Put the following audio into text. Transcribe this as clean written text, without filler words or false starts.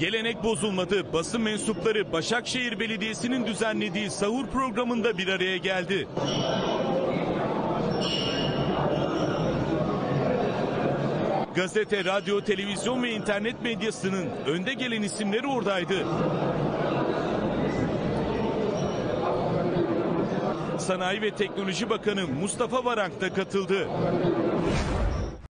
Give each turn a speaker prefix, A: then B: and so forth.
A: Gelenek bozulmadı. Basın mensupları Başakşehir Belediyesi'nin düzenlediği sahur programında bir araya geldi. Gazete, radyo, televizyon ve internet medyasının önde gelen isimleri oradaydı. Sanayi ve Teknoloji Bakanı Mustafa Varank da katıldı.